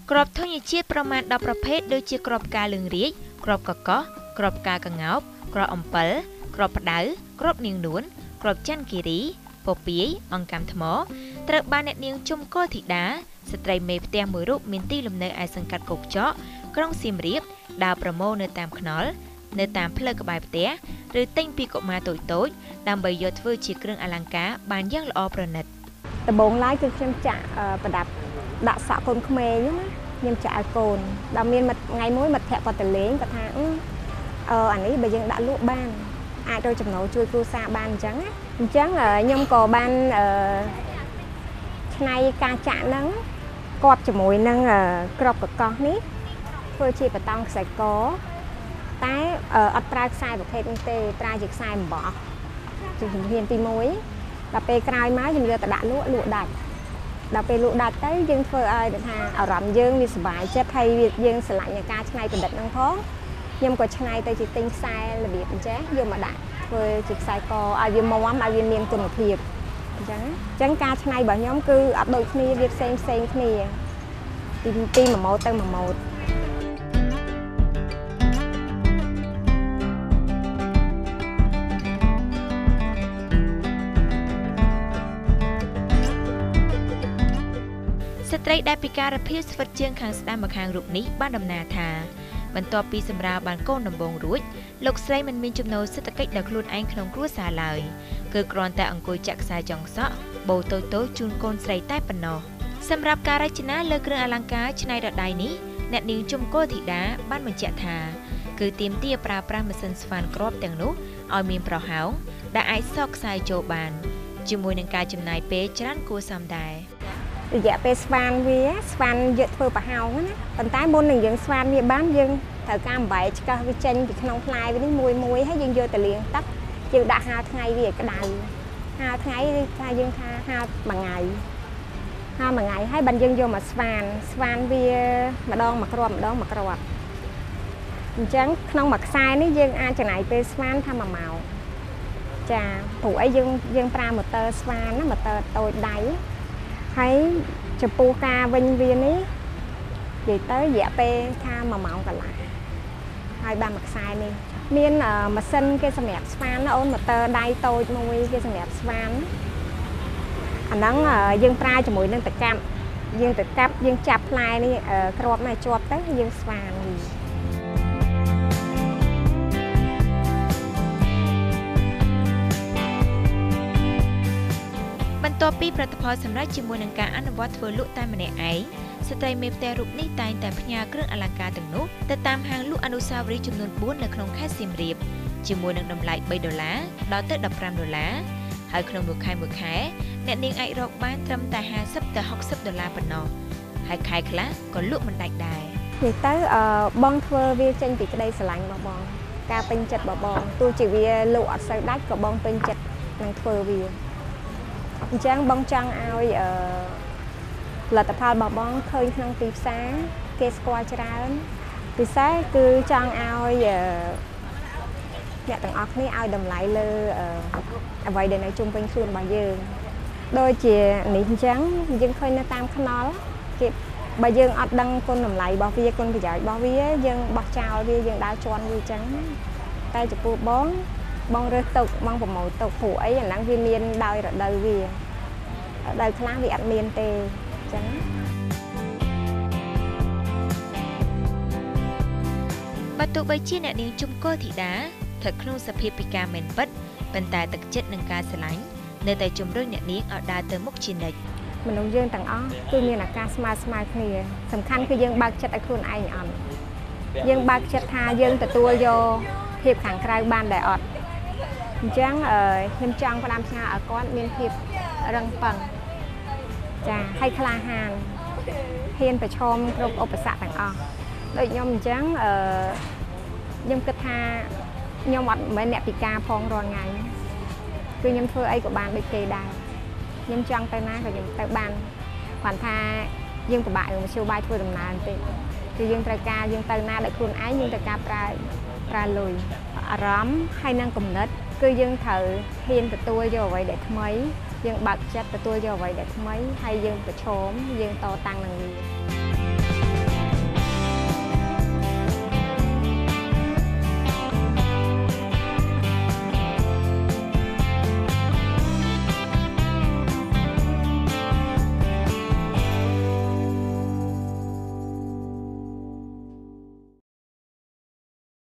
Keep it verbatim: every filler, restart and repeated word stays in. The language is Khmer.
ក្របធញ្ញជាតិប្រមាណដប់ប្រភេទដូចជាក្របផ្កាលឿងរាជក្របកកោសក្របផ្កាកង្កោបក្របអំពិលក្របផ្ដៅក្របនាងនួនក្របច័ន្ទគិរីពពាយអង្កាំថ្មត្រូវបានអ្នកនាងជុំកុលធីតាស្ត្រីមេផ្ទះមួយរូបមានទីលំនៅឯសង្កាត់គោកចកក្រុងសៀមរាបដើរប្រមូលនៅតាមខ្នល់នៅតាមផ្លូវក្បែរផ្ទះឬទិញពីកុមារតូចតូចដើម្បីយកធ្វើជាគ្រឿងអលង្ការបានយ៉ាងល្អប្រណិតដំបូងឡើយគឺខ្ញុំចាក់ប្រដាប់ដាក់សក់កូនក្មេងណាខ្ញុំចាក់ឲ្យកូនដល់មានថ្ងៃមួយមិត្តភក្តិគាត់ទៅលេងគាត់ថាអឺអានេះបើយើងដាក់លក់បានអាចរកចំណូលជួយគ្រួសារបានអញ្ចឹងណាអញ្ចឹងខ្ញុំក៏បានឆ្នៃការចាក់ហ្នឹងគាត់ជាមួយនឹងក្របកកោសនេះធ្វើជាបតង់ខ្សែកតែអត់ប្រើខ្សែប្រភេទនេះទេប្រើជាខ្សែអំបោះជាជំហានទីមួយដល់ពេលក្រោយមកយើងយកទៅដាក់លក់លក់ដាច់ដល់ពេលលក់ដាច់ទៅយើងធ្វើឲ្យថាអារម្មណ៍យើងវាសុបាយចិត្តហើយយើងស្រឡាញ់នឹងការច្នៃប្រឌិតហ្នឹងផងខ្ញុំក៏ច្នៃទៅជាទិញខ្សែរបៀបអញ្ចឹងយកមកដាក់ធ្វើជាខ្សែកឲ្យវាមាំឲ្យវាមានគុណភាពអញ្ចឹងអញ្ចឹងការច្នៃរបស់ខ្ញុំគឺអត់ដូចគ្នាវាផ្សេងផ្សេងគ្នាពីពីមួយម៉ូតទៅមួយម៉ូតស្ត្រីដែលពិការភាពស្វិតជើងខាងស្ដាំមកខាងរូបនេះបានដំណើរថាបន្ទាប់ពីសម្រាលបានកូនដំបងរួចលោកស្រីមិនមានចំណូលសេដ្ឋកិច្ចដល់ខ្លួនឯងក្នុងគ្រួសារឡើយគឺគ្រាន់តែអង្គុយចាក់ខ្សែចងសក់បូតូចតូចជូនកូនស្រីតែប៉ុណ្ណោះសម្រាប់ការរចនាលើគ្រឿងអលង្ការច្នៃដោយដៃនេះអ្នកនាងជុំកុលធីតាបានបញ្ជាក់ថាគឺទាមទារប្រើប្រាស់ម៉ាស៊ីនស្វានគ្រាប់ទាំងនោះឲ្យមានប្រហោងដែលអាចសកខ្សែចូលបានជាមួយនឹងការចំណាយពេលច្រើនគួរសមដែររយៈពេលស្វានវាស្វានយកធ្វើប្រហោងណាប៉ុន្តែមុននឹងយើងស្វានវាបានយើងត្រូវការអំបែកឆ្កឹះវាចេញពីក្នុងផ្លែវានេះមួយមួយហើយយើងយកទៅលាងទឹកយើងដាក់ហាលថ្ងៃវាឲ្យក្តៅហាលថ្ងៃថាយើងថាហាលមួយថ្ងៃហាលមួយថ្ងៃហើយបានយើងយកមកស្វានស្វានវាម្ដងមួយគ្រាប់ម្ដងមួយគ្រាប់អញ្ចឹងក្នុងមួយខ្សែនេះយើងអាចចំណាយពេលស្វានថាមួយម៉ោងចាព្រោះអីយើងយើងប្រើម៉ូទ័រស្វានណាម៉ូទ័រតូចដៃហើយចំពោះការវិញវានេះនិយាយទៅរយៈពេលថាមួយម៉ោងកន្លះហើយបានមួយខ្សែនេះមានម៉ាស៊ីនគេសម្រាប់ស្វានណាអូនម៉ូទ័រដៃតូចមួយគេសម្រាប់ស្វានអាហ្នឹងយើងប្រើជាមួយនឹងតកាប់យើងតកាប់យើងចាប់ផ្លែនេះគ្រាប់នេះជាប់ទៅយើងស្វានវាបន្ទាប់ពីផលិតផលសម្រាប់ជាមួយនឹងការអនុវត្តធ្វើលក់តែម្នាក់ឯងស្ត្រីមេផ្ទះរូបនេះតែងតែផ្ញើគ្រឿងអលង្ការទាំងនោះទៅតាមហាងលក់អនុស្សាវរីយ៍ចំនួនបួននៅក្នុងខេត្តសៀមរាបជាមួយនឹងតម្លៃបីដុល្លារដល់ទៅដប់ប្រាំដុល្លារហើយក្នុងមួយខែមួយខែអ្នកនាងអាចរកបានត្រឹមតែហាសិបទៅហុកសិបដុល្លារប៉ុណ្ណោះហើយខែខ្លះក៏លក់មិនដាច់ដែរនិយាយទៅបងធ្វើវាចេញពីក្តីស្រឡាញ់របស់បងការពេញចិត្តរបស់បងទោះជាវាលក់អត់សូវដាច់ក៏បងពេញចិត្តនឹងធ្វើវាអញ្ចឹងបងចង់ឲ្យផលិតផលរបស់បងឃើញក្នុងទីផ្សារគេស្គាល់ច្រើនពិសេសគឺចង់ឲ្យអ្នកទាំងអស់គ្នាឲ្យតម្លៃលើអ្វីដែលនៅជុំវិញខ្លួនរបស់យើងដូចជានេះអញ្ចឹងយើងឃើញនៅតាមខ្នល់គេបើយើងអត់ដឹងគុណតម្លៃរបស់វាគុណប្រយោជន៍របស់វាយើងបោះចោលវាយើងដើរជន់វាអញ្ចឹងតែចំពោះបងបងរើសទុកបងប្រម៉ូទទុកព្រោះអីអាហ្នឹងវាមានដោយរដូវវារដូវខ្លះវាអត់មានទេអញ្ចឹងបើទោះបីជាអ្នកនាងជុំកុលធីតាស្ថិតក្នុងសភាពពិការមែនពិតប៉ុន្តែទឹកចិត្តនិងការស្រឡាញ់នៅតែជំរុញអ្នកនាងឲ្យដើរទៅមុខជានិច្ចមនុស្សយើងទាំងអស់គឺមានអាការស្មើស្មើគ្នាសំខាន់គឺយើងបើកចិត្តឲ្យខ្លួនឯងអត់យើងបើកចិត្តថាយើងទទួលយកភាពខាងក្រៅបានដែរអត់អញ្ចឹងខ្ញុំចង់ផ្ដាំផ្ញើឲ្យគាត់មានភាពរឹងប៉ឹងចាហើយក្លាហានហ៊ានប្រឈមគ្រប់ឧបសគ្គទាំងអស់ដូចខ្ញុំអញ្ចឹងអឺខ្ញុំគិតថាខ្ញុំអត់មិនមែនអ្នកពិការផងរាល់ថ្ងៃគឺខ្ញុំធ្វើអីក៏បានដូចគេដែរខ្ញុំចង់ទៅណាក៏ខ្ញុំទៅបានគាត់ថាយើងពិបាកនឹងមធ្យោបាយធ្វើដំណើរទេគឺយើងត្រូវការយើងទៅណាដោយខ្លួនឯងយើងត្រូវការប្រើប្រើលុយអារម្មណ៍ហើយនឹងគំនិតគឺយើងត្រូវហ៊ានទទួលយកអ្វីដែលថ្មីយើងបើកចិត្តទទួលយកអ្វីដែលថ្មីហើយយើងប្រឈមយើងតតាំងនឹងវា